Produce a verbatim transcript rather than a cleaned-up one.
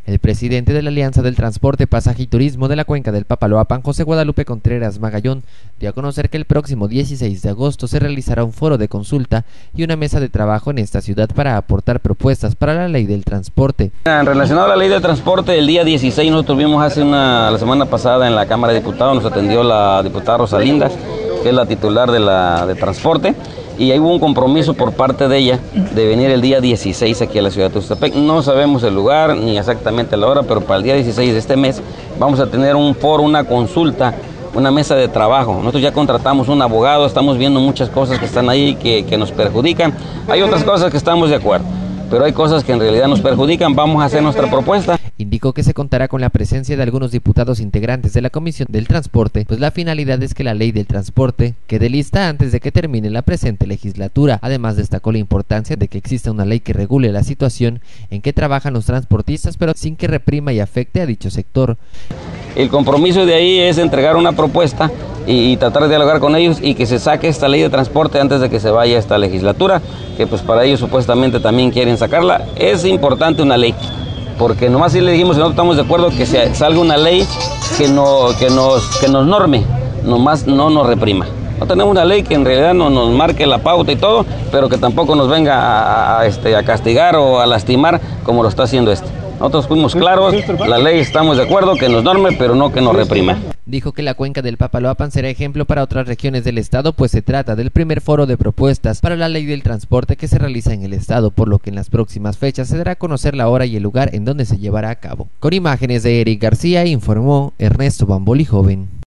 El presidente de la Alianza del Transporte, Pasaje y Turismo de la Cuenca del Papaloapan, José Guadalupe Contreras Magallón, dio a conocer que el próximo dieciséis de agosto se realizará un foro de consulta y una mesa de trabajo en esta ciudad para aportar propuestas para la ley del transporte. En relación a la ley del transporte, el día dieciséis nosotros tuvimos hace una, la semana pasada en la Cámara de Diputados, nos atendió la diputada Rosalinda, que es la titular de, la, de transporte, y ahí hubo un compromiso por parte de ella de venir el día dieciséis aquí a la ciudad de Tuxtepec. No sabemos el lugar ni exactamente la hora, pero para el día dieciséis de este mes vamos a tener un foro, una consulta, una mesa de trabajo. Nosotros ya contratamos un abogado, estamos viendo muchas cosas que están ahí que, que nos perjudican. Hay otras cosas que estamos de acuerdo, pero hay cosas que en realidad nos perjudican. Vamos a hacer nuestra propuesta. Indicó que se contará con la presencia de algunos diputados integrantes de la Comisión del Transporte, pues la finalidad es que la ley del transporte quede lista antes de que termine la presente legislatura. Además, destacó la importancia de que exista una ley que regule la situación en que trabajan los transportistas, pero sin que reprima y afecte a dicho sector. El compromiso de ahí es entregar una propuesta y, y tratar de dialogar con ellos y que se saque esta ley de transporte antes de que se vaya esta legislatura, que pues para ellos supuestamente también quieren sacarla. Es importante una ley, porque nomás si le dijimos que no estamos de acuerdo que se salga una ley que, no, que, nos, que nos norme, nomás no nos reprima. No tenemos una ley que en realidad no nos marque la pauta y todo, pero que tampoco nos venga a, a, este, a castigar o a lastimar como lo está haciendo este. Nosotros fuimos claros, la ley estamos de acuerdo que nos norme, pero no que nos reprima. Dijo que la Cuenca del Papaloapan será ejemplo para otras regiones del estado, pues se trata del primer foro de propuestas para la ley del transporte que se realiza en el estado, por lo que en las próximas fechas se dará a conocer la hora y el lugar en donde se llevará a cabo. Con imágenes de Eric García, informó Ernesto Bamboli Joven.